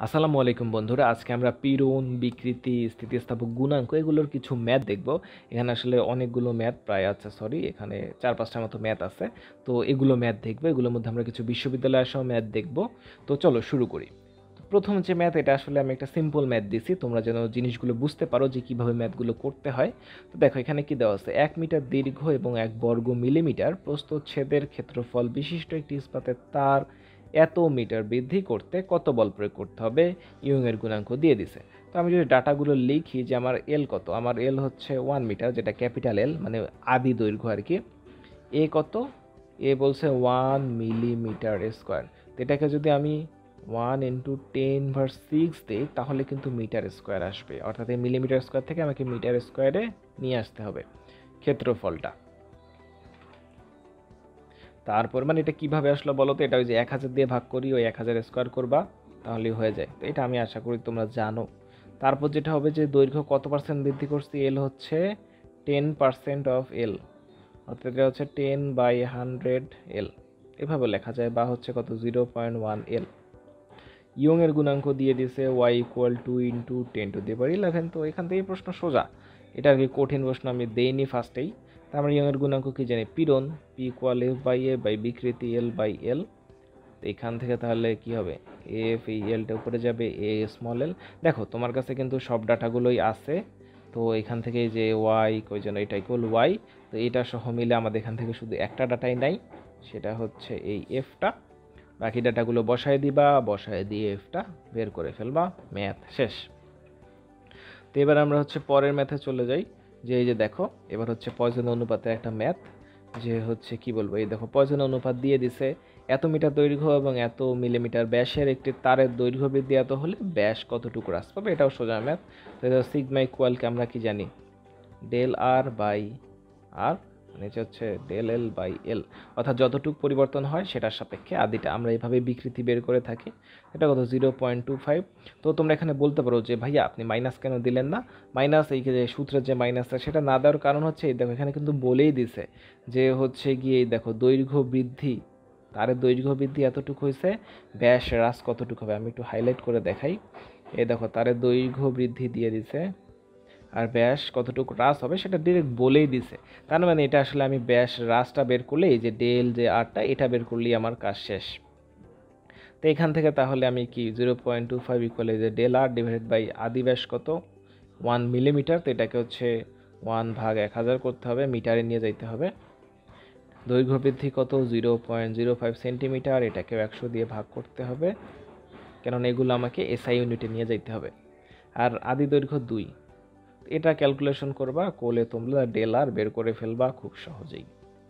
আসসালামু আলাইকুম বন্ধুরা, আজকে আমরা পীড়ন, বিকৃতি, স্থিতিস্থাপক গুণাঙ্ক এগুলোর কিছু ম্যাথ দেখব। এখানে আসলে অনেকগুলো ম্যাথ প্রায় আছে, এখানে 4-5টার মতো ম্যাথ আছে। তো এগুলো ম্যাথ দেখব, এগুলোর মধ্যে আমরা কিছু বিশ্ববিদ্যালয় সহ ম্যাথ দেখব। তো চলো শুরু করি। তো প্রথম যে ম্যাথ, এটা আসলে আমি একটা সিম্পল ম্যাথ দিছি, তোমরা যেন জিনিসগুলো বুঝতে পারো যে কিভাবে ম্যাথগুলো করতে হয়। তো দেখো এখানে কি দেওয়া আছে, 1 মিটার দীর্ঘ এবং 1 বর্গ মিলিমিটার প্রস্থচ্ছেদের ক্ষেত্রফল বিশিষ্ট একটি ইস্পাতের তার এত মিটার বৃদ্ধি করতে কত বল প্রয়োগ করতে হবে, ইয়ং এর গুণাঙ্ক দিয়ে দিছে। তো আমি যদি ডাটাগুলো লিখি যে আমার এল কত, আমার এল হচ্ছে 1 মিটার, যেটা ক্যাপিটাল এল, মানে আদি দৈর্ঘ্য আর কি। এ কত, এ বলছে 1 মিলিমিটার স্কোয়ার। তো এটাকে যদি আমি 1 × 10⁻⁶ দিই তাহলে কিন্তু মিটার স্কোয়ার আসবে, অর্থাৎ এই মিলিমিটার স্কোয়ার থেকে আমাকে মিটার স্কোয়ারে নিয়ে আসতে হবে ক্ষেত্রফলটা। তারপর মানে এটা কিভাবে আসলো বলো তো, এটা ওই যে 1000 দিয়ে ভাগ করি, ওই 1000 স্কোয়ার করবা তাহলেই হয়ে যায়। তো এটা আমি আশা করি তোমরা জানো। তারপর যেটা হবে যে দৈর্ঘ্য কত পার্সেন্ট বৃদ্ধি করছি, এল হচ্ছে 10% অফ এল, অর্থাৎ এটা হচ্ছে 10/100 এল, এভাবে লেখা যায়, বা হচ্ছে কত 0.1 এল। ইয়ং এর গুণাঙ্ক দিয়ে দিছে y = 2 × 10⁻11। তো এখান থেকে প্রশ্ন সোজা, এটা আর কি কঠিন প্রশ্ন আমি দেইনি ফার্স্টেই। তারপরে ইয়ং এর গুণাঙ্ক কি জানি, পীড়ন P = F/A বিকৃতি L/L। তো এখান থেকে তাহলে কি হবে, এফ, এই এলটা উপরে যাবে, এ স্মল এল। দেখো তোমার কাছে কিন্তু সব ডাটাগুলোই আছে। তো এখান থেকে যে ওয়াই কই যেন, এটা ইকুয়াল ওয়াই। তো এটা সহ মিলে আমাদের এখান থেকে শুধু একটা ডাটাই নাই, সেটা হচ্ছে এই এফটা। বাকি ডাটাগুলো বসায় দিবা, বসায় দিয়ে এফটা বের করে ফেলবা, ম্যাথ শেষ। তো এবার আমরা হচ্ছে পরের ম্যাথে চলে যাই। যে এই যে দেখো, এবার হচ্ছে পয়জন অনুপাতের একটা ম্যাথ। যে হচ্ছে কি বলবো, এই দেখো পয়জন অনুপাত দিয়ে দিছে, এত মিটার দৈর্ঘ্য এবং এত মিলিমিটার ব্যাসের একটি তারের দৈর্ঘ্য বৃদ্ধি এত হলে ব্যাস কতটুকু হ্রাস পাবে, এটাও সোজা ম্যাথ। তো এটা সিগমা ইকুয়ালকে আমরা কি জানি, ডেল আর বাই আর, মানে হচ্ছে ডেল এল বাই এল, অর্থাৎ যতটুকু পরিবর্তন হয় সেটার সাপেক্ষে আদিটা আমরা এইভাবে বিকৃতি বের করে থাকি। এটা কত 0.25। তো তোমরা এখানে বলতে পারো যে ভাইয়া আপনি মাইনাস কেন দিলেন না। মাইনাস, এই যে সূত্রের যে মাইনাসটা সেটা না দেওয়ার কারণ হচ্ছে এই দেখো এখানে কিন্তু বলেই দিছে যে হচ্ছে গিয়ে এই দেখো দৈর্ঘ্য বৃদ্ধি, তারের দৈর্ঘ্য বৃদ্ধি এতটুকু হয়েছে, ব্যাস হ্রাস কতটুকু হবে আমি একটু হাইলাইট করে দেখাই। এই দেখো তারের দৈর্ঘ্য বৃদ্ধি দিয়ে দিছে, আর ব্যাস কতটুকু হ্রাস হবে সেটা ডিরেক্ট বলেই দিছে। তার মানে এটা আসলে আমি ব্যাস হ্রাসটা বের করলে, এই যে ডেল যে আরটা এটা বের করলেই আমার কাজ শেষ। তো এখান থেকে তাহলে আমি কি 0.25 ইকুয়াল যে ডেল আর ডিভাইডেড বাই আদি ব্যাস কত 1 মিলিমিটার। তো এটাকে হচ্ছে 1/1000 করতে হবে, মিটারে নিয়ে যাইতে হবে। দৈর্ঘ্য বৃদ্ধি কত 0.05 সেন্টিমিটার, এটাকেও 100 দিয়ে ভাগ করতে হবে, কেননা এগুলো আমাকে এসআই ইউনিটে নিয়ে যাইতে হবে। আর আদি দৈর্ঘ্য 2, এটা ক্যালকুলেশন করবা, করলে তোমরা ডেল আর বের করে ফেলবা খুব সহজেই।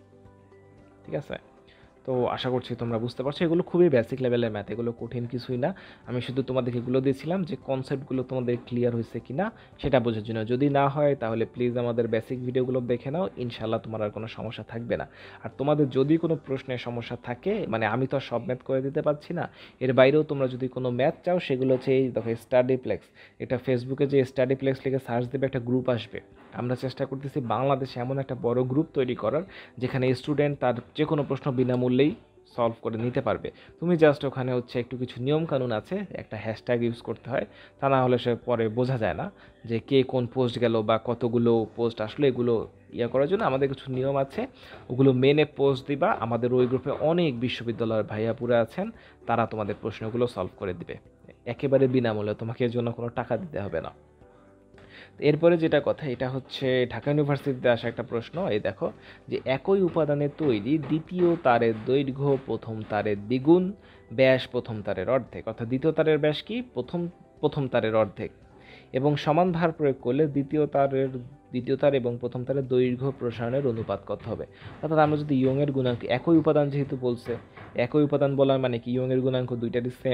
ঠিক আছে, তো আশা করছি তোমরা বুঝতে পারছো, এগুলো খুবই বেসিক লেভেলের ম্যাথ, এগুলো কঠিন কিছুই না। আমি শুধু তোমাদেরকে এগুলো দিয়েছিলাম যে কনসেপ্টগুলো তোমাদের ক্লিয়ার হয়েছে কিনা সেটা বোঝার জন্য। যদি না হয় তাহলে প্লিজ আমাদের বেসিক ভিডিওগুলো দেখে নাও, ইনশাল্লাহ তোমার আর কোনো সমস্যা থাকবে না। আর তোমাদের যদি কোনো প্রশ্নের সমস্যা থাকে, মানে আমি তো আর সব ম্যাথ করে দিতে পারছি না, এর বাইরেও তোমরা যদি কোনো ম্যাথ চাও সেগুলো হচ্ছে এই দেখো স্টাডিপ্লেক্স, এটা ফেসবুকে যে স্টাডিপ্লেক্স লিখে সার্চ দেবে একটা গ্রুপ আসবে। আমরা চেষ্টা করতেছি বাংলাদেশে এমন একটা বড় গ্রুপ তৈরি করার, যেখানে স্টুডেন্ট তার যে কোনো প্রশ্ন বিনামূল্যেই সলভ করে নিতে পারবে। তুমি জাস্ট ওখানে হচ্ছে একটু কিছু নিয়ম কানুন আছে, একটা হ্যাশট্যাগ ইউজ করতে হয়, তা না হলে সে পরে বোঝা যায় না যে কে কোন পোস্ট গেল বা কতগুলো পোস্ট আসলো। এগুলো করার জন্য আমাদের কিছু নিয়ম আছে, ওগুলো মেনে পোস্ট দিবা। আমাদের ওই গ্রুপে অনেক বিশ্ববিদ্যালয়ের ভাইয়াপুরা আছেন, তারা তোমাদের প্রশ্নগুলো সলভ করে দিবে একেবারে বিনামূল্যে, তোমাকে এর জন্য কোনো টাকা দিতে হবে না। এরপরে যেটা কথা, এটা হচ্ছে ঢাকা ইউনিভার্সিটিতে আসা একটা প্রশ্ন। এই দেখো যে একই উপাদানে তৈরি দ্বিতীয় তারের দৈর্ঘ্য প্রথম তারের দ্বিগুণ, ব্যাস প্রথম তারের অর্ধেক, অর্থাৎ দ্বিতীয় তারের ব্যাস কি প্রথম প্রথম তারের অর্ধেক, এবং সমান ভার প্রয়োগ করলে দ্বিতীয় তার এবং প্রথম তারের দৈর্ঘ্য প্রসারণের অনুপাত কত হবে। অর্থাৎ আমরা যদি ইয়ং এর গুণাঙ্ক, একই উপাদান যেহেতু বলছে, একই উপাদান বলার মানে কি ইয়ং এর গুণাঙ্ক দুইটারই সেম,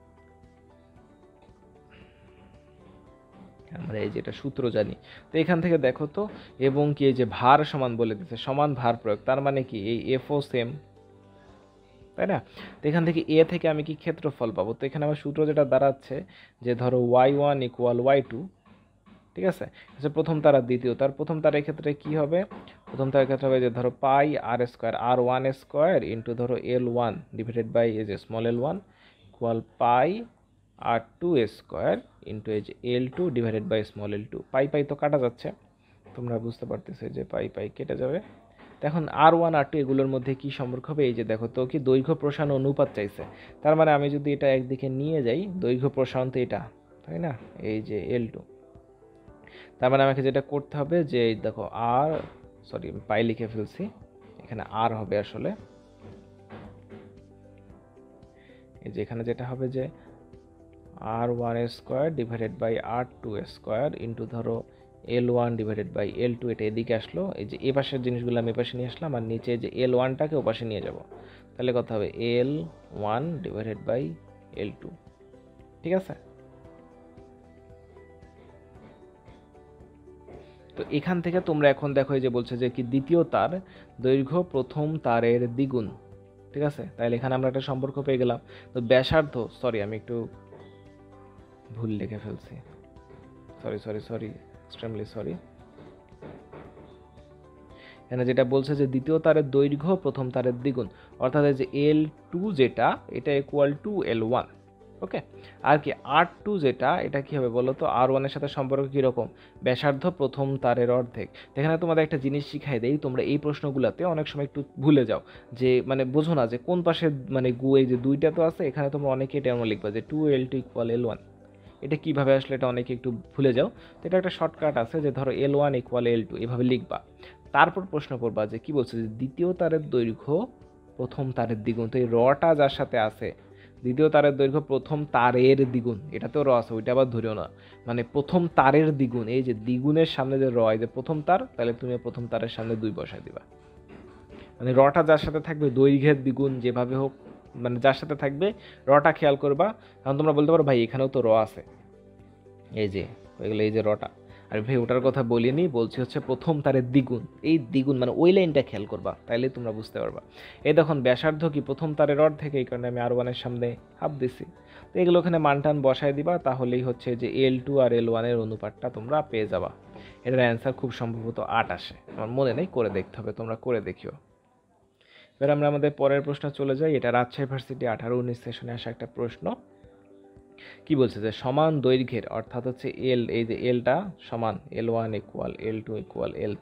আমরা এই যেটা সূত্র জানি। তো এখান থেকে দেখো তো, এবং কি এই যে ভার সমান বলে দিচ্ছে, সমান ভার প্রয়োগ, তার মানে কি এই এফও সেম, তাই না। তো এখান থেকে এ থেকে আমি কি ক্ষেত্রফল পাবো। তো এখানে আমার সূত্র যেটা দাঁড়াচ্ছে যে ধরো y1 = y2, ঠিক আছে। আচ্ছা প্রথম তার আর দ্বিতীয় তার, প্রথম তারের ক্ষেত্রে কি হবে, প্রথম তারের ক্ষেত্রে হবে যে ধরো পাই আর স্কোয়ার, r1² ইন্টু ধরো L1 ডিভাইডেড বাই এই যে small l1 equal pi r2 square into এই যে l2 divided by small l2। Pi pi তো কাটা যাচ্ছে, তোমরা বুঝতে পারতেছো যে পাই পাই কেটে যাবে। এখন r1 r2 এগুলোর মধ্যে কি সম্পর্ক হবে, এই যে দেখো তো কি দৈর্ঘ্য প্রসারণ অনুপাত চাইছে, তার মানে আমি যদি এটা একদিকে নিয়ে যাই দৈর্ঘ্য প্রসারণ তো এটা, তাই না, এই যে l2, তার মানে আমাকে যেটা করতে হবে যে দেখো আর সরি পাই লিখে ফেলছি, এখানে আর হবে আসলে, এই যে এখানে যেটা হবে যে r1 square divided by r2 square into ধরো l1 ডিভাইডেড বাই l2, এটা এদিকে আসলো, এই যে এ পাশের জিনিসগুলো আমি এপাশে নিয়ে আসলাম, আর নিচে যে l1টাকে ও পাশে নিয়ে যাব, তাহলে কত হবে l1 ডিভাইডেড বাই l2। ঠিক আছে, তো এখান থেকে তোমরা এখন দেখো এই যে বলছে যে কি দ্বিতীয় তার দৈর্ঘ্য প্রথম তারের দ্বিগুণ। ঠিক আছে, তাহলে এখানে আমরা একটা সম্পর্ক পেয়ে গেলাম। তো ব্যাসার্ধ, সরি আমি একটু ভুল লিখে ফেলছি, সরি এক্সট্রিমলি সরি। এখানে যেটা বলছে যে দ্বিতীয় তারের দৈর্ঘ্য প্রথম তারের দ্বিগুণ, অর্থাৎ যে L2 যেটা এটা ইকুয়াল টু L1। ওকে, আর কি R2 যেটা এটা কি হবে বলো তো, R1 এর সাথে সম্পর্ক কীরকম, ব্যাসার্ধ প্রথম তারের অর্ধেক। এখানে তোমাদের একটা জিনিস শিখাই দেই, তোমরা এই প্রশ্নগুলোতে অনেক সময় একটু ভুলে যাও, যে মানে বোঝো না যে কোন পাশে মানে এই যে দুইটা তো আছে, এখানে তোমরা অনেকে এটা এমন লিখবা যে 2L2 ইকুয়াল L1, এটা কিভাবে আসলে এটা অনেকে একটু ভুলে যাও। তো এটা একটা শর্টকাট আছে যে ধরো L1 ইকুয়াল L2 এভাবে লিখবা, তারপর প্রশ্ন করবা যে কি বলছে যে দ্বিতীয় তারের দৈর্ঘ্য প্রথম তারের দ্বিগুণ। তো এই রটা যার সাথে আছে, দ্বিতীয় তারের দৈর্ঘ্য প্রথম তারের দ্বিগুণ, এটাতেও র আছে, ওইটা আবার ধরিও না, মানে প্রথম তারের দ্বিগুণ, এই যে দ্বিগুণের সামনে যে র, এই যে প্রথম তার, তাহলে তুমি প্রথম তারের সামনে 2 বসায় দিবা, মানে রটা যার সাথে থাকবে দৈর্ঘ্যের দ্বিগুণ যেভাবে হোক, মানে যার সাথে থাকবে রটা খেয়াল করবা। এখন তোমরা বলতে পারো ভাই এখানেও তো র আছে, এই যে ওইগুলো, এই যে রটা, আর ভাই ওটার কথা বলিনি, বলছি হচ্ছে প্রথম তারের দ্বিগুণ, এই দ্বিগুণ মানে ওই লাইনটা খেয়াল করবা, তাইলে তোমরা বুঝতে পারবা। এই দেখুন ব্যাসার্ধ কি প্রথম তারের অর্ধেক, এই কারণে আমি R1 এর সামনে হাফ দিছি। তো এগুলো ওখানে মানটান বসায় দিবা, তাহলেই হচ্ছে যে L2 আর L1 এর অনুপাতটা তোমরা পেয়ে যাবা। এটার অ্যান্সার খুব সম্ভবত 8 আসে, আমার মনে নেই, করে দেখতে হবে, তোমরা করে দেখিও। এবার আমরা আমাদের পরের প্রশ্ন চলে যাই, এটা রাজশাহী ভার্সিটি 18-19 সেশনে আসা একটা প্রশ্ন। কি বলছে যে সমান দৈর্ঘ্যের, অর্থাৎ হচ্ছে এল, এই যে এলটা সমান L1 equal L2 equal L3,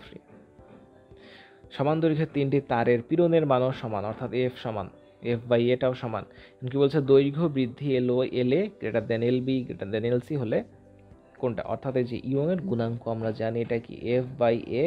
সমান দৈর্ঘ্যের তিনটি তারের পীড়নের মানও সমান, অর্থাৎ F সমান F বাই এটাও সমান। কি বলছে দৈর্ঘ্য বৃদ্ধি LA greater than LB greater than LC হলে কোনটা, অর্থাৎ এই যে ইয়ংয়ের গুণাঙ্ক আমরা জানি এটা কি F by A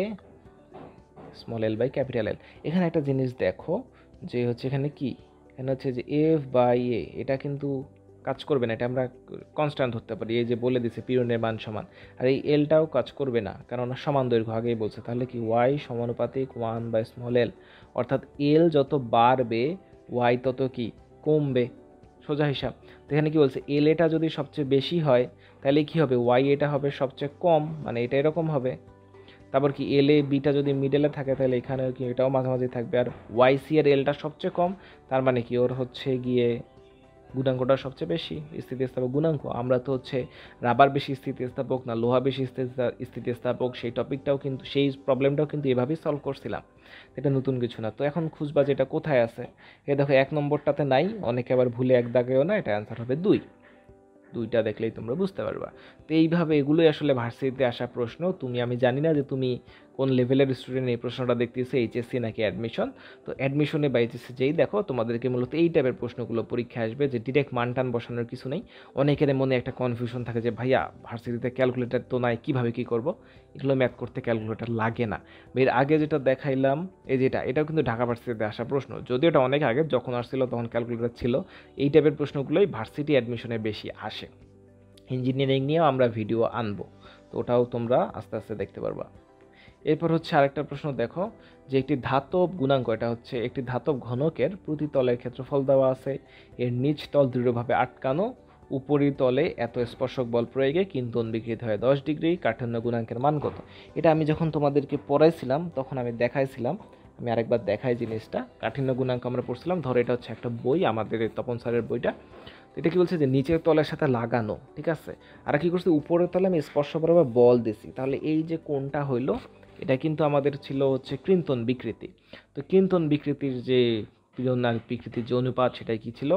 small l by capital L। এখানে একটা জিনিস দেখো যে হচ্ছে এখানে কি, এখানে হচ্ছে যে F বাই A এটা কিন্তু কাজ করবে না, এটা আমরা কনস্ট্যান্ট ধরতে পারি, এই যে বলে দিছে পীড়নের মান সমান, আর এই এলটাও কাজ করবে না কারণ সমান দৈর্ঘ্য আগেই বলছে, তাহলে কি y সমানুপাতিক 1 বাই স্মল l, অর্থাৎ এল যত বাড়বে y তত কি কমবে, সোজা হিসাব। তো এখানে কি বলছে এল এটা যদি সবচেয়ে বেশি হয় তাহলে কি হবে, y এটা হবে সবচেয়ে কম, মানে এটা এরকম হবে। তারপর কি এল এ বিটা যদি মিডলে থাকে তাহলে এখানে কি এটাও মাঝামাঝি থাকবে, আর ওয়াই সি এর এলটা সবচেয়ে কম, তার মানে কি ওর হচ্ছে গিয়ে গুণাঙ্কটা সবচেয়ে বেশি, স্থিতিস্থাপক গুণাঙ্ক। আমরা তো হচ্ছে রাবার বেশি স্থিতিস্থাপক না লোহা বেশি স্থিতিস্থাপক, সেই টপিকটাও কিন্তু সেই প্রবলেমটাও কিন্তু এভাবেই সলভ করছিলাম, এটা নতুন কিছু না। তো এখন খুঁজবা যেটা কোথায় আছে, এ দেখো 1 নম্বরটাতে নাই, অনেকে আবার ভুলে 1 দাগেও না, এটা অ্যান্সার হবে 2, দুইটা দেখলেই তোমরা বুঝতে পারবা। তো এইভাবে এগুলোই আসলে ভার্সিটিতে আসা প্রশ্ন। আমি জানি না যে তুমি কোন লেভেলের স্টুডেন্ট এই প্রশ্নটা দেখতেছো, এইচএসসি নাকি অ্যাডমিশন। তো অ্যাডমিশনে বা এইচএসসি যেই দেখো তোমাদেরকে মূলত এই টাইপের প্রশ্নগুলো পরীক্ষা আসবে, যে ডিরেক্ট মান টান বসানোর কিছু নেই। অনেকের মনে একটা কনফিউশন থাকে যে ভাইয়া ভার্সিটিতে ক্যালকুলেটর তো নাই, কীভাবে কী করব, এগুলো ম্যাথ করতে ক্যালকুলেটর লাগে না। এর আগে যেটা দেখাইলাম এই যেটা, এটাও কিন্তু ঢাকা ভার্সিটিতে আসা প্রশ্ন, যদিও এটা অনেক আগে, যখন আসছিল তখন ক্যালকুলেটর ছিল। এই টাইপের প্রশ্নগুলোই ভার্সিটি অ্যাডমিশনে বেশি আসে। ইঞ্জিনিয়ারিং নিয়েও আমরা ভিডিও আনবো, তো ওটাও তোমরা আস্তে আস্তে দেখতে পারবা। এরপর হচ্ছে আরেকটা প্রশ্ন দেখো, যে একটি ধাতব গুণাঙ্ক, এটা হচ্ছে একটি ধাতব ঘনকের প্রতি তলের ক্ষেত্রফল দেওয়া আছে, এর নিচ তল দৃঢ়ভাবে আটকানো, উপরিতলে এত স্পর্শক বল প্রয়োগে কিন্তন বিকৃত হয় 10 ডিগ্রি, কাঠিন্য গুণাঙ্কের মান কত। এটা আমি যখন তোমাদেরকে পড়াইছিলাম তখন আমি দেখাইছিলাম, আমি আরেকবার দেখাই জিনিসটা। কাঠিন্য গুণাঙ্ক আমরা পড়ছিলাম, ধরো এটা হচ্ছে একটা বই, আমাদের তপন স্যারের বইটা। এটা কি বলছে যে নিচের তলের সাথে লাগানো, ঠিক আছে, আর কি করছে উপরের তলে আমি স্পর্শ বরাবর বল দিছি, তাহলে এই যে কোনটা হইলো, এটা কিন্তু আমাদের ছিল হচ্ছে কৃন্তন বিকৃতি। তো কৃন্তন বিকৃতির যে পীড়ন বিকৃতির যে অনুপাত সেটাই কি ছিল,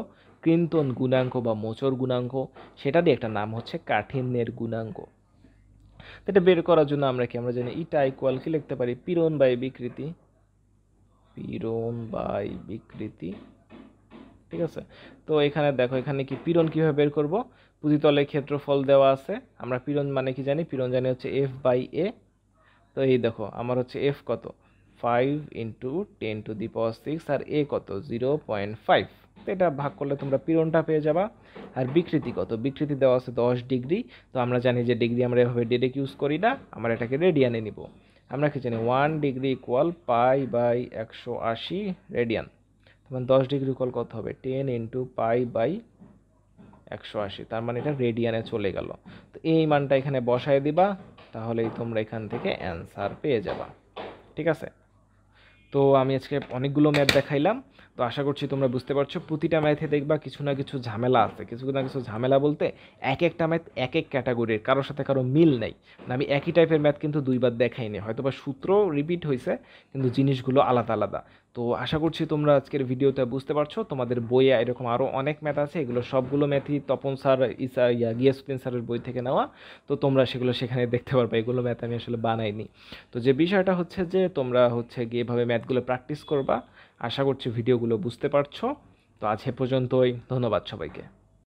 কৃন্তন গুণাঙ্ক বা মোচড় গুণাঙ্ক, সেটা দিয়ে একটা নাম হচ্ছে কাঠিন্যের গুণাঙ্ক। তো এটা বের করার জন্য আমরা জানি ইটা ইকুয়াল কি লিখতে পারি, পীড়ন বাই বিকৃতি, পীড়ন বাই বিকৃতি, ঠিক আছে। তো এখানে দেখো, এখানে কি পীড়ন কিভাবে বের করব, পুঁজিতলের ক্ষেত্রফল দেওয়া আছে, আমরা পীড়ন মানে কি জানি, পীড়ন জানি হচ্ছে এফ বাই এ। তো এই দেখো আমার হচ্ছে এফ কত 5 ইন্টু 10⁶, আর এ কত 0.5। তো এটা ভাগ করলে তোমরা পীড়নটা পেয়ে যাবা। আর বিকৃতি কত, বিকৃতি দেওয়া আছে 10 ডিগ্রি। তো আমরা জানি যে ডিগ্রি আমরা এভাবে ডিরেক্ট ইউজ করি না, আমরা এটাকে রেডিয়ানে নিব। আমরা কি জানি 1 degree equal pi by 180 radian. তখন 10 ডিগ্রি ইকুয়াল কত হবে 10 ইন্টু পাই বাই 180, তার মানে এটা রেডিয়ানে চলে গেল। তো এই মানটা এখানে বসায় দিবা, তাহলেই তোমরা এখান থেকে অ্যান্সার পেয়ে যাবা, ঠিক আছে। তো আমি আজকে অনেকগুলো ম্যাথ দেখাইলাম, তো আশা করছি তোমরা বুঝতে পারছো। প্রতিটা ম্যাথে দেখবা কিছু না কিছু ঝামেলা আছে, কিছু না কিছু ঝামেলা বলতে এক একটা ম্যাথ এক এক ক্যাটাগরির, কারোর সাথে কারো মিল নেই। আমি একই টাইপের ম্যাথ কিন্তু দুইবার দেখাইনি, হয়তো বা সূত্র রিপিট হয়েছে কিন্তু জিনিসগুলো আলাদা আলাদা। তো আশা করছি তোমরা আজকের ভিডিওতে বুঝতে পারছো। তোমাদের বইয়ে এরকম আরও অনেক ম্যাথ আছে, এগুলো সবগুলো ম্যাথই তপন স্যার গিয়াসুদ্দিন স্যারের বই থেকে নেওয়া। তো তোমরা সেগুলো সেখানে দেখতে পারবে, এগুলো ম্যাথ আমি আসলে বানাইনি। তো যে বিষয়টা হচ্ছে যে তোমরা হচ্ছে গিয়ে এভাবে ম্যাথগুলো প্র্যাকটিস করবা। আশা করছি ভিডিওগুলো বুঝতে পারছো। তো আজ এ পর্যন্তই, ধন্যবাদ সবাইকে।